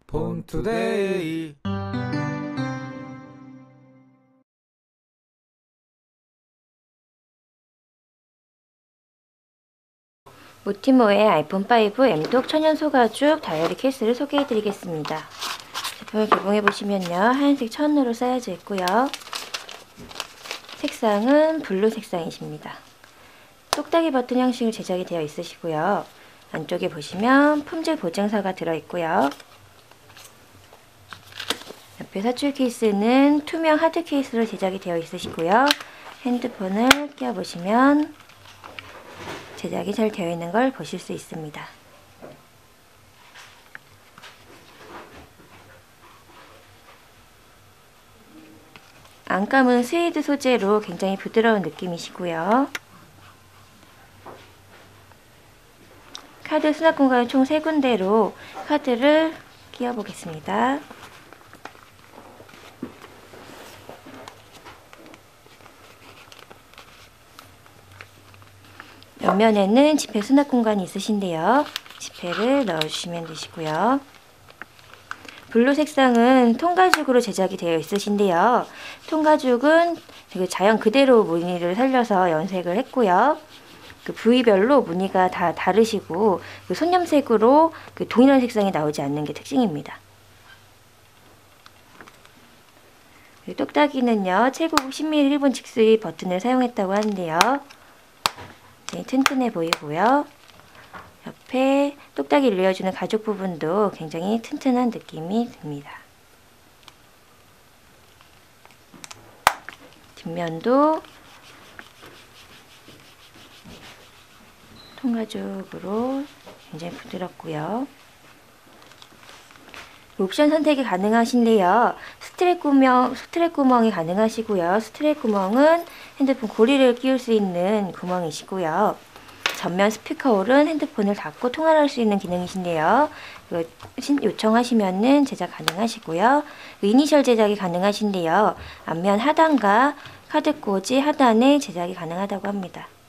폰투데이. 모티모의 아이폰 5 M독 천연 소가죽 다이어리 케이스를 소개해 드리겠습니다. 제품을 개봉해 보시면요, 하얀색 천으로 쌓여져 있고요. 색상은 블루 색상이십니다. 똑딱이 버튼 형식으로 제작이 되어 있으시고요. 안쪽에 보시면 품질 보증서가 들어있고요. 옆에 사출 케이스는 투명 하드 케이스로 제작이 되어 있으시고요. 핸드폰을 끼워보시면 제작이 잘 되어 있는 걸 보실 수 있습니다. 안감은 스웨이드 소재로 굉장히 부드러운 느낌이시고요. 카드 수납 공간은 총 3군데로 카드를 끼워 보겠습니다. 옆면에는 지폐 수납 공간이 있으신데요. 지폐를 넣어주시면 되시고요. 블루 색상은 통가죽으로 제작이 되어 있으신데요. 통가죽은 자연 그대로 무늬를 살려서 연색을 했고요. 그 부위별로 무늬가 다 다르시고 손염색으로 동일한 색상이 나오지 않는 게 특징입니다. 똑딱이는요, 최고급 10mm 일본 직수입 버튼을 사용했다고 하는데요. 네, 튼튼해 보이고요. 옆에 똑딱이를 이어주는 가죽 부분도 굉장히 튼튼한 느낌이 듭니다. 뒷면도 통가죽으로 굉장히 부드럽고요. 옵션 선택이 가능하신데요. 스트랩 구멍이 가능하시고요. 스트랩 구멍은 핸드폰 고리를 끼울 수 있는 구멍이시고요. 전면 스피커 홀은 핸드폰을 닫고 통화를 할 수 있는 기능이신데요. 요청하시면은 제작 가능하시고요. 이니셜 제작이 가능하신데요. 앞면 하단과 카드 꽂이 하단에 제작이 가능하다고 합니다.